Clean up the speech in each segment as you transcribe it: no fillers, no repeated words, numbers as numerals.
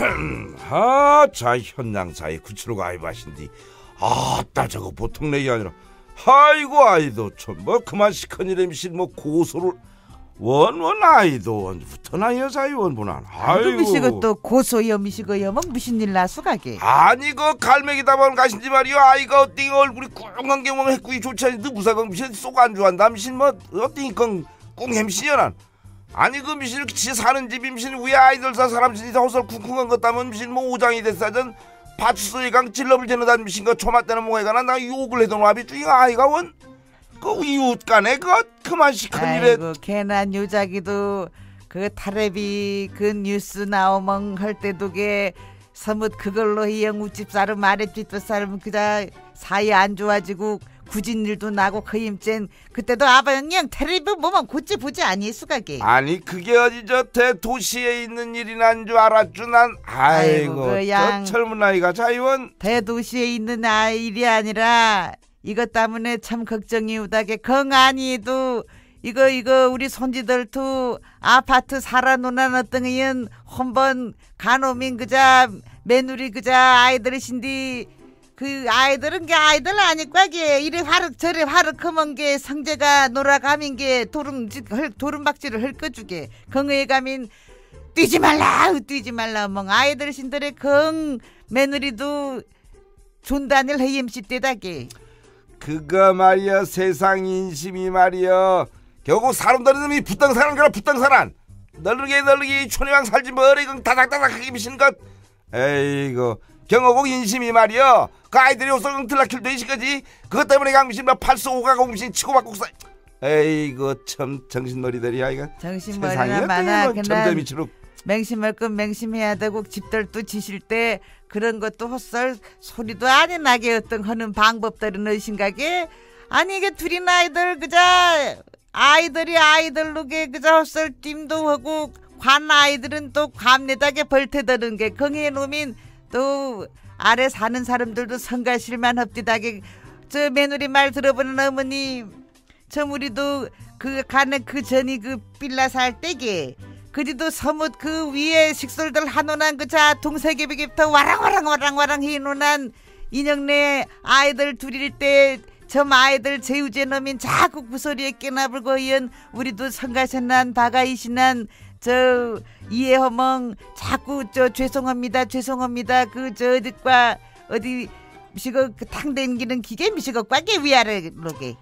자 현장사에 구치로 가입하신디 아따 저거 보통 내기 아니라 아이고 아이도 참 뭐 그만 시커니래 미신 뭐 고소를 원원 아이도 원부터 나 여자이 원분한 아이고 미시고 또 고소여 미시고여 뭐 무슨 일 나수가게 아니 그 갈매기다방 가신지 말이요 아이가 어띵 얼굴이 꿍한 게 뭐 했구이 좋지 않은데 무사건 미신 쏙 안 좋아한다 미신 뭐 어띵 꿍햄시연한 아니 그 미신 지 사는 집이 미신 위에 아이들 사 사람 진짜 호설 쿵쿵한 것 따면 미신 뭐 오장이 됐사전 파출소에 강 찔러을 재너다 미신 거 초마 때는 뭐해가나 나 욕을 해도 와비 쭈이 아이가 원 그 이웃간에 그만 시큰일에 아이고 걔나 요자기도 그 타레비 그 뉴스 나오면 할 때도 게 서뭇 그걸로 이영 우집 사람 아랫집 사람 그자 사이 안 좋아지고 굳은 일도 나고 그 힘쨘 그때도 아버님 테레비 뭐만 곧지 보지 아니 수가게 아니 그게 어디 저 대도시에 있는 일이란 줄 알았죠 난 아이고 저 젊은 아이가 자유원 대도시에 있는 일이 아니라 이것 때문에 참 걱정이 우다게 건아니도 이거 우리 손지들도 아파트 살아노는 어떤 이연 한번 간호민 그자 며느리 그자 아이들이신디 그 아이들은 게 아이들 아니까 게 이래 화륵 저래 화륵 커먼 게 성재가 놀아가민 게 도름박질을 헐거주게 건의에 가민 뛰지 말라 멍 아이들신들의 건 며느리도 존단을 해임시 때다게 그거 말이야 세상 인심이 말이야 결국 사람들은 놈이 부땅사란 거라 부땅사란 널르게 촌이왕 살지 머리가 다닥다닥하게 미신 것 에이고 경호국 인심이 말이야 그 아이들이 옷을 들락킬도 이시까지 그것 때문에 강미신 뭐 팔수 오가고 미신 치고받고 사 에이고 참 정신머리들이 아이가 정신머리나 많아 그날 맹심할 건 맹심해야 되고 집들도 지실 때 그런 것도 헛설 소리도 안 나게 어떤 하는 방법들은 어신가게 아니 이게 둘이 아이들 그자 아이들이 아이들로게 그자 헛설 찜도 하고 관 아이들은 또 관내다게 벌태드는 게 경의 놈인 또 아래 사는 사람들도 성가실만 합디다게 저 며느리 말 들어보는 어머니 저 우리도 그 간에 그 전이 그 빌라 살 때게 그리도 서뭇 그 위에 식솔들 한온한 그자 동세계비부터 와랑와랑 해놓은 인형네 아이들 둘일 때 저 아이들 제우제 놈인 자꾸 구소리에 깨나불고 이은 우리도 성가셨난 바가이시난 저 이해허멍 자꾸 저 죄송합니다 그 저 어디과 어디 미시고 그 탕댕기는 기계 미시고 꽉게 위아래로게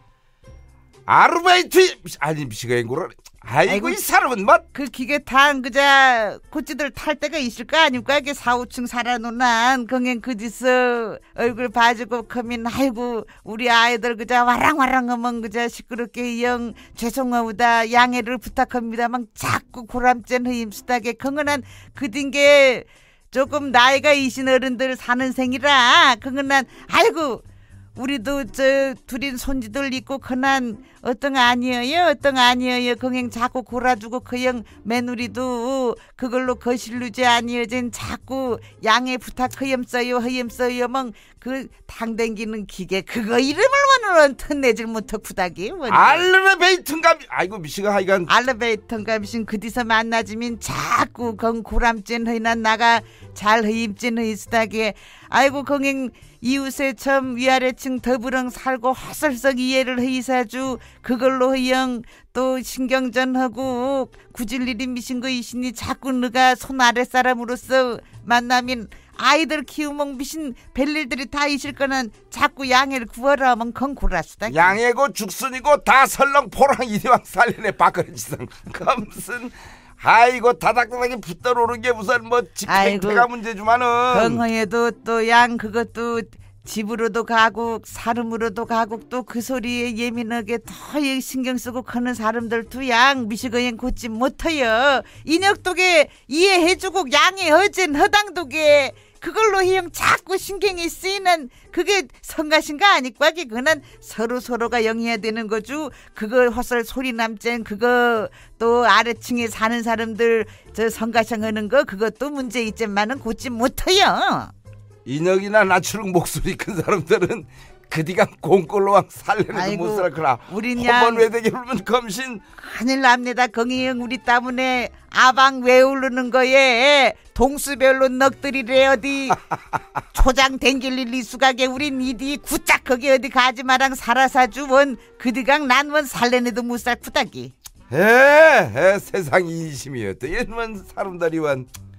아르바이트 아니 미시가 앵고라 아이고 이 사람은 뭐 그 기계 탄 그자 고찌들 탈 때가 있을 거 아닙니까? 이게 4, 5층 살아놓는 경행 그지서 얼굴 봐주고 커민 아이고 우리 아이들 그자 와랑와랑 하면 그자 시끄럽게 영 죄송하다 양해를 부탁합니다만 자꾸 고람짠 흐임수다게 건건한 그딘게 조금 나이가 이신 어른들 사는 생이라 건건한 아이고 우리도 저 둘인 손지들 있고 그난 어떤 아니에요 그행 자꾸 골아주고 그형 며느리도 그걸로 거실루지 아니어진 자꾸 양해 부탁 허염써요 멍그 당댕기는 기계 그거 이름을 원으로는 턴내질 못하 구다기 알레베이턴가 아이고 미시가 하여간 알레베이턴가 미신 그디서 만나지민 자꾸 건 고람찐 허이난 나가 잘 허임찐 허이스다게 아이고 거행 이웃에 참 위아래층 더불어 살고 헛설석 이해를 허이사주 그걸로 허영 또 신경전하고 굳을 일이 미신 거 이시니 자꾸 너가 손 아랫사람으로서 만나면 아이들 키우면 미신 별일들이 다 있을 거는 자꾸 양해를 구하라 하면 건 고라스다 양해고 죽순이고 다 설렁 포랑 이리왕 살리네 박그런지상 그 무슨 아이고 다닥다닥이 붙들어 오는 게 무슨 뭐 집행태가 문제주만은 건허에도 또 양 그것도 집으로도 가고 사람으로도 가고 또 그 소리에 예민하게 더 신경 쓰고 하는 사람들도 양 미시거엔 곧지 못해요 인혁도게 이해해주고 양해 허진 허당도게 그걸로 희영 자꾸 신경이 쓰이는 그게 성가신가 아니까 그거는 서로가 영해야 되는 거죠 그거 헛설 소리 남쟁 그거 또 아래층에 사는 사람들 저 성가셔하는 거 그것도 문제 있지만은 곧지 못해요 인혁이나 나처럼 목소리 큰 사람들은 그디가 공꼴로왕 살래는 아이고, 못 살거라. 우린 한번 양 외대게 울면 검신. 큰일 납니다. 경이형 우리 때문에 아방 왜 오르는 거예? 동수별로 넋들이래 어디 초장 댕길 일 이수가게 우린 이디 구짝 거기 어디 가지마랑 살아사주 원 그디강 난원 살래내도 못 살 푸다기. 에 세상이 이심이었다. 얘는 사람다리완.